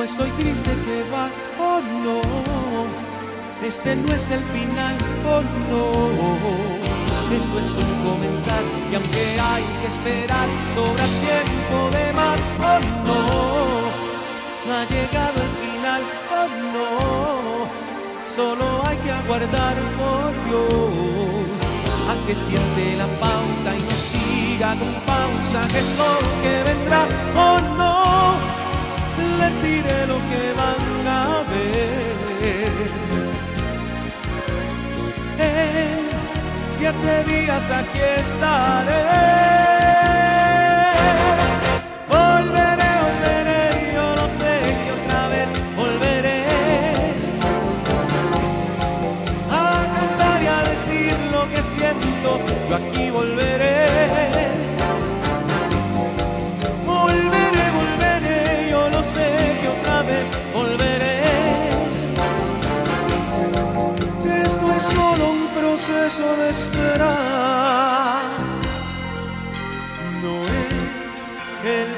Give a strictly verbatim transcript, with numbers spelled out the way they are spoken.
estoy triste que va, oh no, este no es el final, oh no, esto es un comenzar, y aunque hay que esperar, sobra tiempo de más, oh no, no ha llegado el final, oh no, solo hay que aguardar por Dios a que siente la pauta y nos siga con pausa, que es lo que vendrá, oh no, les diré lo que van a ver. En siete días aquí estaré. Volveré, volveré, yo no sé que otra vez volveré a cantar y a decir lo que siento, yo aquí volveré. Volveré, volveré, yo no sé que otra vez volveré. Esto es solo un proceso de esperar, no es el